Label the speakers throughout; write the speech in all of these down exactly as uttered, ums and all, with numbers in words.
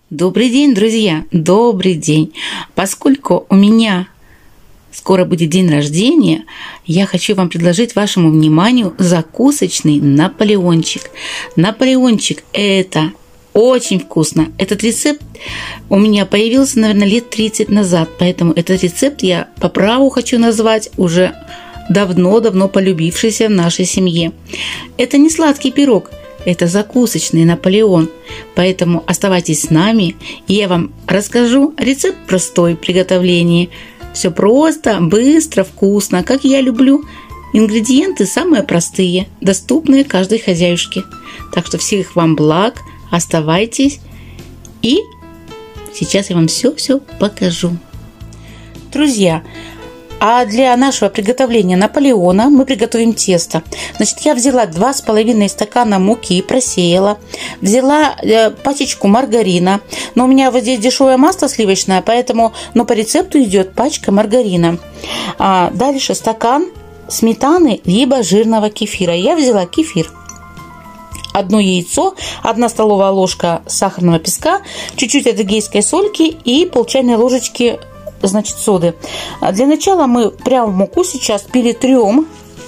Speaker 1: Добрый день, друзья! Добрый день! Поскольку у меня скоро будет день рождения, я хочу вам предложить вашему вниманию закусочный наполеончик. Наполеончик – это очень вкусно. Этот рецепт у меня появился, наверное, лет тридцать назад, поэтому этот рецепт я по праву хочу назвать уже давно-давно полюбившийся в нашей семье. Это не сладкий пирог. Это закусочный Наполеон, поэтому оставайтесь с нами, и я вам расскажу рецепт простой в приготовлении. Все просто, быстро, вкусно, как я люблю. Ингредиенты самые простые, доступные каждой хозяюшке. Так что всех вам благ, оставайтесь, и сейчас я вам все-все покажу. Друзья, а для нашего приготовления Наполеона мы приготовим тесто. Значит, я взяла два с половиной стакана муки, просеяла. Взяла э, пачечку маргарина. Но у меня вот здесь дешевое масло сливочное, поэтому, но по рецепту идет пачка маргарина. А дальше стакан сметаны либо жирного кефира. Я взяла кефир. Одно яйцо, одна столовая ложка сахарного песка, чуть-чуть адыгейской сольки и пол чайной ложечки, значит, соды. Для начала мы прямо в муку сейчас перетрем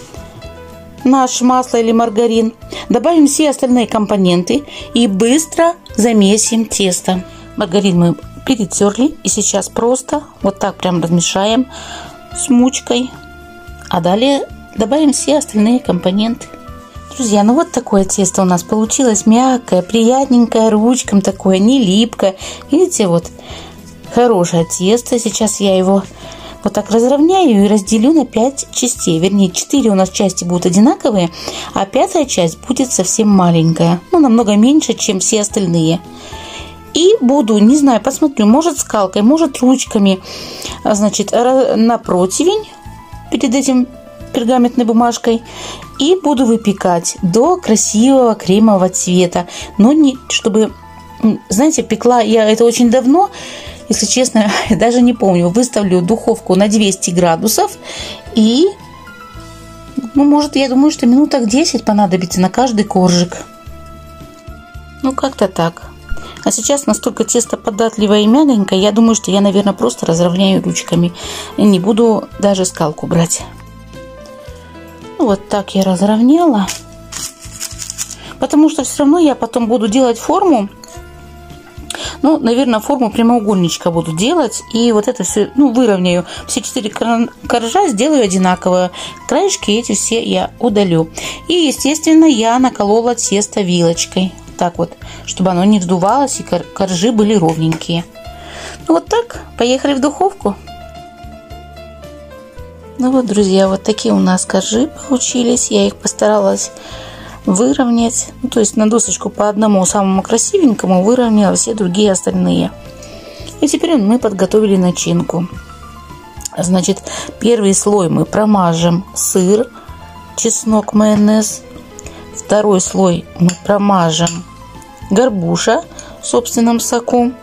Speaker 1: наше масло или маргарин, добавим все остальные компоненты и быстро замесим тесто. Маргарин мы перетерли и сейчас просто вот так прям размешаем с мучкой, а далее добавим все остальные компоненты. Друзья, ну вот такое тесто у нас получилось, мягкое, приятненькое ручкам такое, не липкое. Видите, вот хорошее тесто. Сейчас я его вот так разровняю и разделю на пять частей. Вернее, четыре у нас части будут одинаковые, а пятая часть будет совсем маленькая. Ну, намного меньше, чем все остальные. И буду, не знаю, посмотрю, может скалкой, может ручками, значит, на противень перед этим пергаментной бумажкой. И буду выпекать до красивого кремового цвета. Но не чтобы, знаете, пекла я это очень давно. Если честно, даже не помню. Выставлю духовку на двести градусов. И, ну, может, я думаю, что минуток десять понадобится на каждый коржик. Ну, как-то так. А сейчас настолько тесто податливое и мягенькое, я думаю, что я, наверное, просто разровняю ручками. И не буду даже скалку брать. Ну, вот так я разровняла. Потому что все равно я потом буду делать форму. Ну, наверное, форму прямоугольничка буду делать. И вот это все, ну, выровняю. Все четыре коржа сделаю одинаково. Краешки эти все я удалю. И, естественно, я наколола тесто вилочкой. Так вот, чтобы оно не вздувалось и коржи были ровненькие. Ну, вот так. Поехали в духовку. Ну вот, друзья, вот такие у нас коржи получились. Я их постаралась выровнять, ну, то есть на досочку по одному самому красивенькому выровняла все другие остальные. И теперь мы подготовили начинку. Значит, первый слой мы промажем сыр, чеснок, майонез. Второй слой мы промажем горбуша в собственном соку.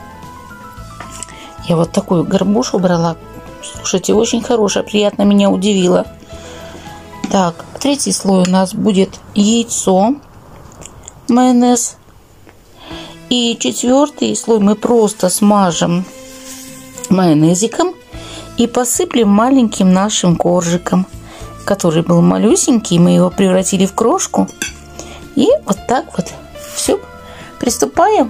Speaker 1: Я вот такую горбушу брала. Слушайте, очень хорошая, приятно меня удивила. Так, третий слой у нас будет яйцо, майонез. И четвертый слой мы просто смажем майонезиком и посыплем маленьким нашим коржиком, который был малюсенький. Мы его превратили в крошку. И вот так вот. Все, приступаем.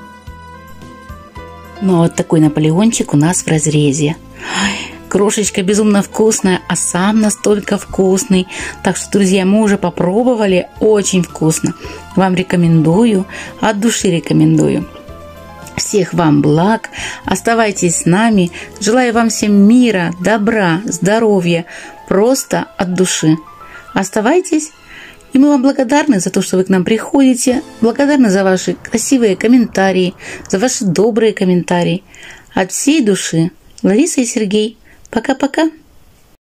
Speaker 1: Ну, вот такой наполеончик у нас в разрезе. Крошечка безумно вкусная, а сам настолько вкусный. Так что, друзья, мы уже попробовали. Очень вкусно. Вам рекомендую, от души рекомендую. Всех вам благ. Оставайтесь с нами. Желаю вам всем мира, добра, здоровья. Просто от души. Оставайтесь. И мы вам благодарны за то, что вы к нам приходите. Благодарны за ваши красивые комментарии, за ваши добрые комментарии. От всей души. Лариса и Сергей. Пока-пока.